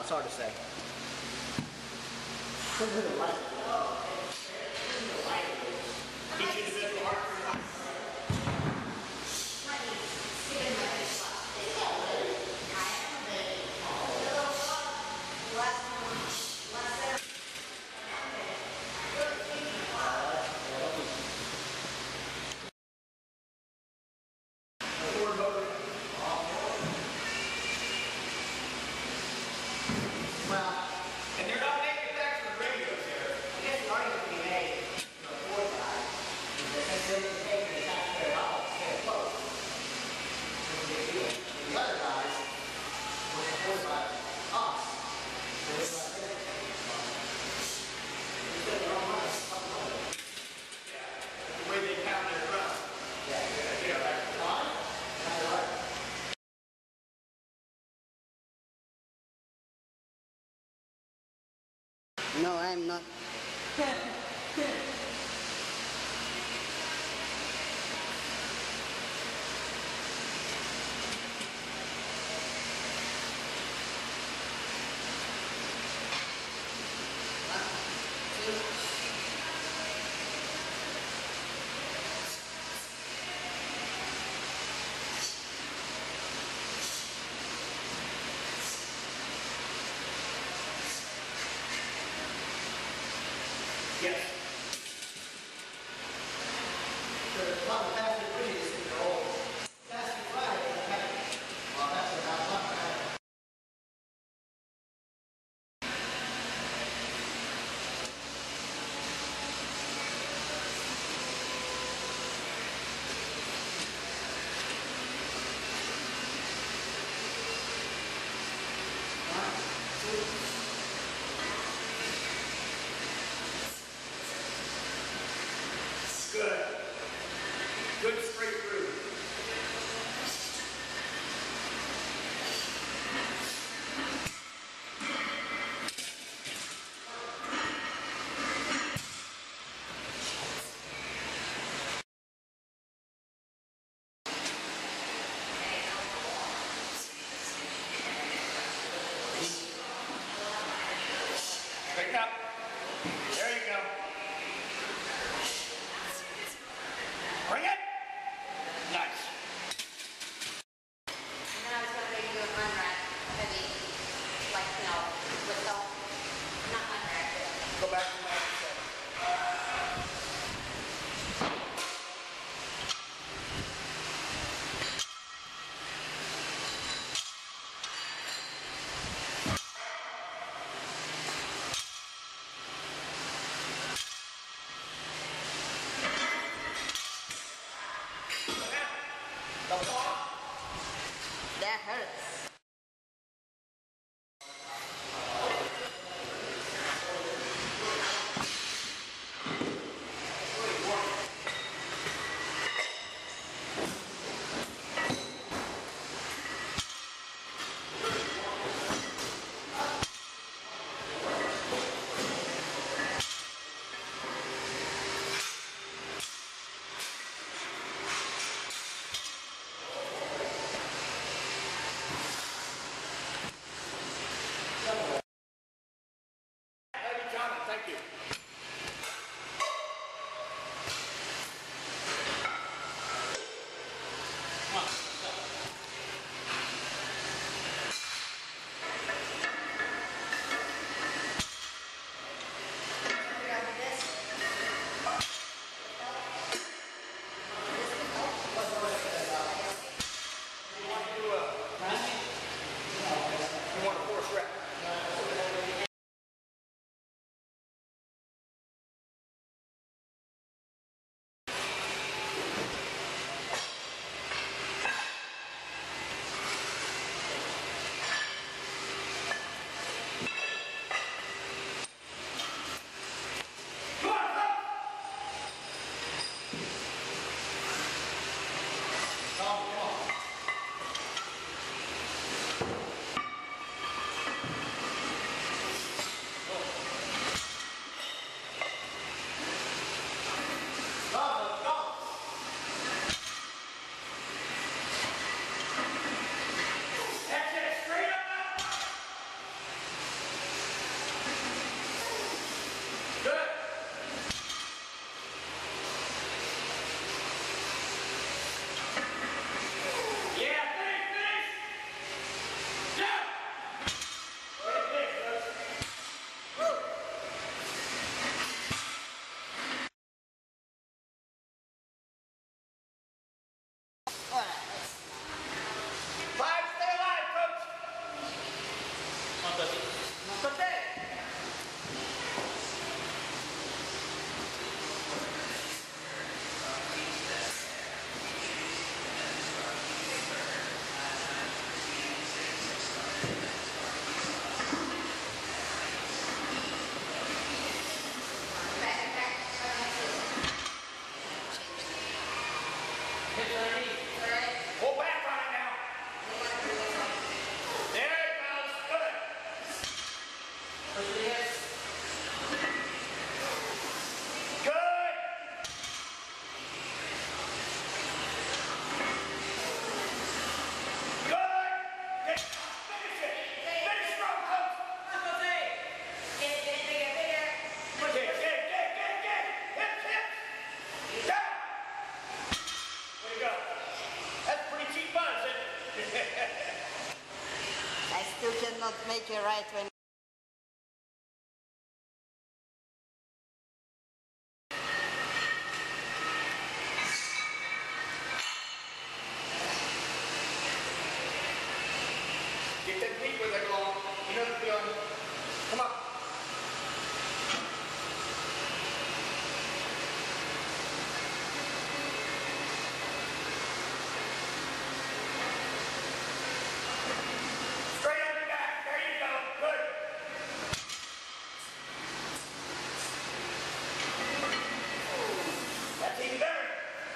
It's hard to say. Each individual arc. And they're not manufacturing radios here. I guess the argument can be made, you know, for that, is that since they're taking the taxpayer dollars, they're close. It's a big deal. And the other guys were supported by us. They were like, it's good, their own money, fucking money. Yeah. The way they count their ground. Yeah, that's fine. That's right. No, I'm not. Yes. The public passenger bridges in the old Passenger Friday, well, that's about one, right? Good. Good straight through. Straighten up. There you go. Bring it. Nice. And then I was going to make you a unwrap, heavy, like, you know, with help, not unwrap it. Go back to what you said. That hurts. not make it right when Get that feet where they belong. You know the feeling. Come on. Straight on your back. There you go. Good. That's even better.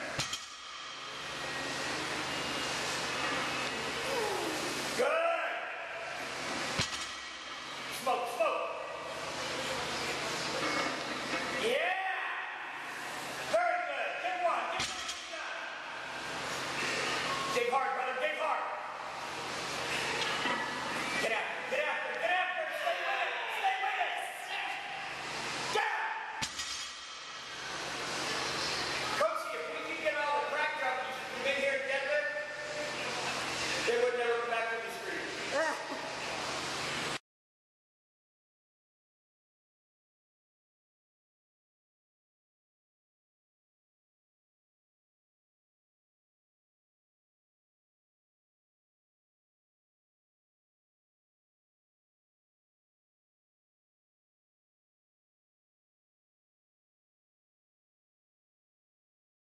Good. Smoke, smoke. Yeah. Very good. Get one. Get one. Dig hard.